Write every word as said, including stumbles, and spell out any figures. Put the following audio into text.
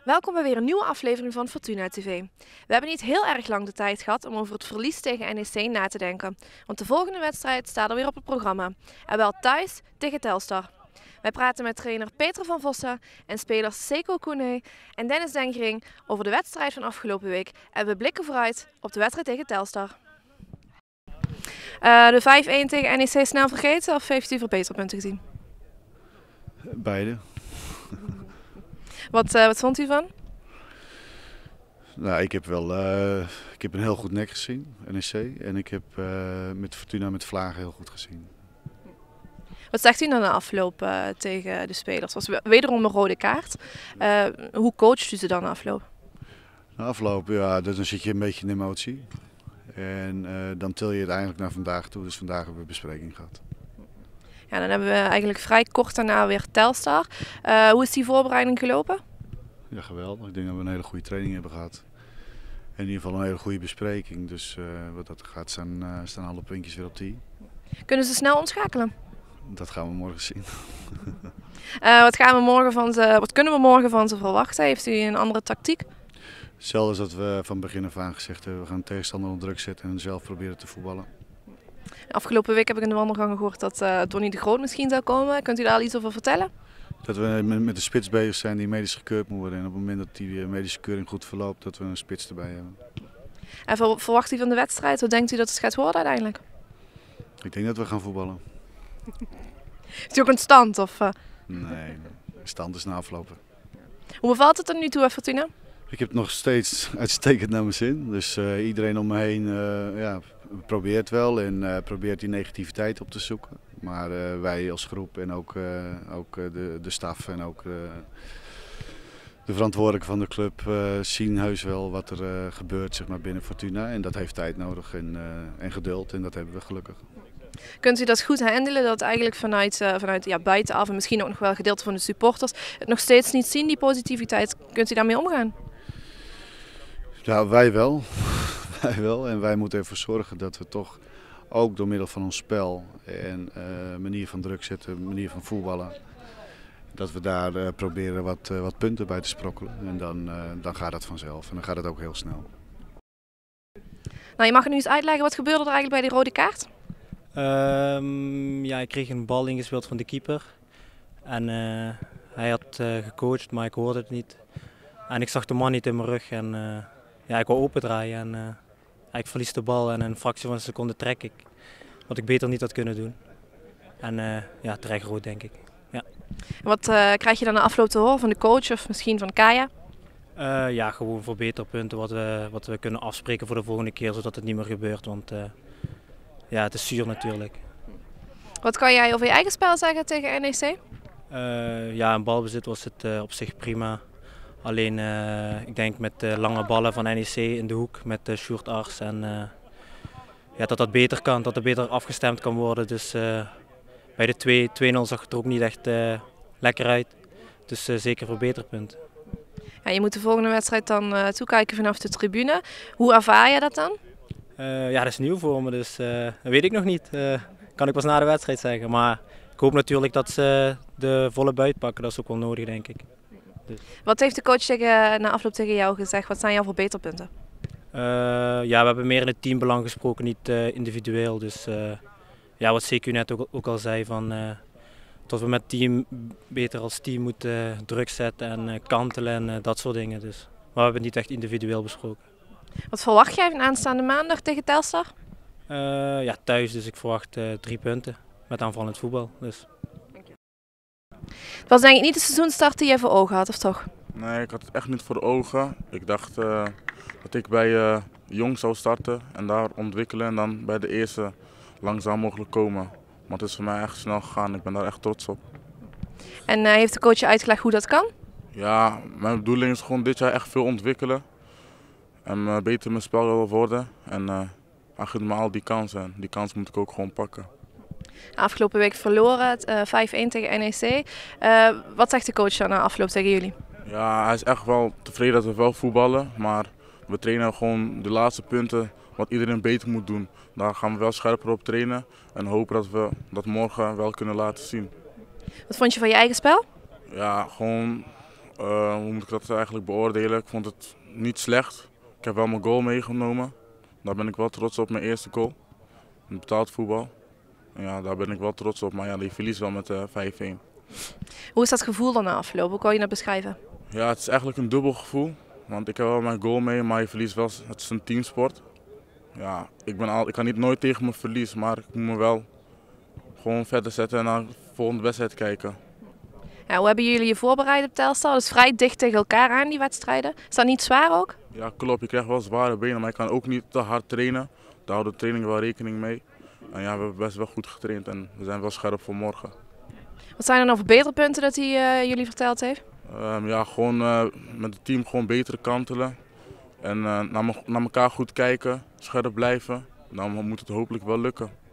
Welkom bij weer een nieuwe aflevering van Fortuna T V. We hebben niet heel erg lang de tijd gehad om over het verlies tegen N E C na te denken. Want de volgende wedstrijd staat alweer op het programma. En wel thuis tegen Telstar. Wij praten met trainer Peter van Vossen en spelers Seko Koene en Dennis Denkering over de wedstrijd van afgelopen week. En we blikken vooruit op de wedstrijd tegen Telstar. Uh, de vijf-een tegen N E C snel vergeten of heeft u verbeterpunten gezien? Beide. Wat, uh, wat vond u van? Nou, ik heb wel uh, ik heb een heel goed nek gezien, N E C. En ik heb uh, met Fortuna met Vlagen heel goed gezien. Wat zegt u dan na afloop uh, tegen de spelers? Het was wederom een rode kaart. Uh, hoe coacht u ze dan na afloop? Na afloop, ja, dan zit je een beetje in emotie. En uh, dan til je het eigenlijk naar vandaag toe. Dus vandaag hebben we een bespreking gehad. Ja, dan hebben we eigenlijk vrij kort daarna weer Telstar. Uh, hoe is die voorbereiding gelopen? Ja, geweldig. Ik denk dat we een hele goede training hebben gehad. In ieder geval een hele goede bespreking. Dus uh, wat dat gaat, staan, uh, staan alle puntjes weer op die. Kunnen ze snel omschakelen? Dat gaan we morgen zien. uh, wat, gaan we morgen van ze, wat kunnen we morgen van ze verwachten? Heeft u een andere tactiek? Hetzelfde als dat we van begin af aan gezegd hebben. We gaan de tegenstander onder druk zetten en zelf proberen te voetballen. Afgelopen week heb ik in de wandelgangen gehoord dat uh, Donny de Groot misschien zou komen. Kunt u daar al iets over vertellen? Dat we met de spits bezig zijn die medisch gekeurd moet worden. En op het moment dat die medische keuring goed verloopt, dat we een spits erbij hebben. En ver verwacht u van de wedstrijd? Wat denkt u dat het gaat worden uiteindelijk? Ik denk dat we gaan voetballen. Is het ook een stand? Of, uh... Nee, stand is na aflopen. Hoe bevalt het er nu toe, Fortuna? Ik heb het nog steeds uitstekend naar mijn zin. Dus uh, iedereen om me heen uh, ja, probeert wel en uh, probeert die negativiteit op te zoeken. Maar uh, wij als groep en ook, uh, ook de, de staf en ook uh, de verantwoordelijken van de club uh, zien heus wel wat er uh, gebeurt, zeg maar, binnen Fortuna. En dat heeft tijd nodig en, uh, en geduld en dat hebben we gelukkig. Kunt u dat goed handelen, dat eigenlijk vanuit, uh, vanuit ja, buitenaf en misschien ook nog wel gedeelte van de supporters het nog steeds niet zien, die positiviteit? Kunt u daarmee omgaan? Ja, wij wel. wij wel. En wij moeten ervoor zorgen dat we toch ook door middel van ons spel en uh, manier van druk zetten, manier van voetballen, dat we daar uh, proberen wat, uh, wat punten bij te sprokkelen. En dan, uh, dan gaat het vanzelf en dan gaat het ook heel snel. Nou, je mag nu eens uitleggen, wat gebeurde er eigenlijk bij die rode kaart? Um, ja, ik kreeg een bal ingespeeld van de keeper. En uh, hij had uh, gecoacht, maar ik hoorde het niet. En ik zag de man niet in mijn rug en uh, ja, ik wou opendraaien. En, uh, ik verlies de bal en in een fractie van een seconde trek ik. Wat ik beter niet had kunnen doen. En uh, ja, terecht rood, denk ik. Ja. Wat uh, krijg je dan na afloop te horen van de coach of misschien van Kaya? Uh, ja, gewoon verbeterpunten wat we, wat we kunnen afspreken voor de volgende keer, zodat het niet meer gebeurt. Want uh, ja, het is zuur natuurlijk. Wat kan jij over je eigen spel zeggen tegen N E C? Uh, ja, in balbezit was het uh, op zich prima. Alleen, uh, ik denk met de lange ballen van N E C in de hoek met uh, Sjoerd Ars en uh, ja, dat dat beter kan, dat er beter afgestemd kan worden. Dus uh, bij de twee nul zag het er ook niet echt uh, lekker uit. Dus uh, zeker verbeterpunt. Ja, je moet de volgende wedstrijd dan uh, toekijken vanaf de tribune. Hoe ervaar je dat dan? Uh, ja, dat is nieuw voor me, dus uh, dat weet ik nog niet. Uh, kan ik pas na de wedstrijd zeggen. Maar ik hoop natuurlijk dat ze de volle buit pakken, dat is ook wel nodig, denk ik. Dus. Wat heeft de coach tegen, na afloop tegen jou gezegd? Wat zijn jouw verbeterpunten? Uh, ja, we hebben meer in het teambelang gesproken, niet uh, individueel. Dus uh, ja, wat Seku net ook, ook al zei, van, uh, dat we met het team beter als team moeten uh, druk zetten en uh, kantelen en uh, dat soort dingen. Dus. Maar we hebben het niet echt individueel besproken. Wat verwacht jij van aanstaande maandag tegen Telstar? Uh, ja, thuis, dus ik verwacht uh, drie punten met aanvallend voetbal. Dus. Het was denk ik niet de seizoenstart die je voor ogen had, of toch? Nee, ik had het echt niet voor de ogen. Ik dacht uh, dat ik bij uh, Jong zou starten en daar ontwikkelen en dan bij de eerste langzaam mogelijk komen. Maar het is voor mij echt snel gegaan, ik ben daar echt trots op. En uh, heeft de coach je uitgelegd hoe dat kan? Ja, mijn bedoeling is gewoon dit jaar echt veel ontwikkelen. En uh, beter mijn spel wil worden. En uh, hij geeft me al die kansen en die kans moet ik ook gewoon pakken. Afgelopen week verloren, uh, vijf-een tegen N E C. Uh, wat zegt de coach dan na afloop tegen jullie? Ja, hij is echt wel tevreden dat we wel voetballen. Maar we trainen gewoon de laatste punten wat iedereen beter moet doen. Daar gaan we wel scherper op trainen. En hopen dat we dat morgen wel kunnen laten zien. Wat vond je van je eigen spel? Ja, gewoon Uh, hoe moet ik dat eigenlijk beoordelen? Ik vond het niet slecht. Ik heb wel mijn goal meegenomen. Daar ben ik wel trots op, mijn eerste goal. In betaald voetbal. En ja, daar ben ik wel trots op, maar ja, die verlies wel met uh, vijf-een. Hoe is dat gevoel dan afgelopen? Hoe kan je dat beschrijven? Ja, het is eigenlijk een dubbel gevoel. Want ik heb wel mijn goal mee, maar je verliest wel. Het is een teamsport. Ja, ik, ben al, ik kan niet nooit tegen mijn verlies, maar ik moet me wel gewoon verder zetten en naar de volgende wedstrijd kijken. Ja, hoe hebben jullie je voorbereid op Telstar? Dat is vrij dicht tegen elkaar aan, die wedstrijden. Is dat niet zwaar ook? Ja, klopt. Je krijgt wel zware benen, maar je kan ook niet te hard trainen. Daar houdt de training wel rekening mee. En ja, we hebben best wel goed getraind en we zijn wel scherp voor morgen. Wat zijn er nou verbeterpunten dat hij uh, jullie verteld heeft? Um, ja, gewoon uh, met het team gewoon beter kantelen. En uh, naar, me, naar elkaar goed kijken, scherp blijven. Dan moet het hopelijk wel lukken.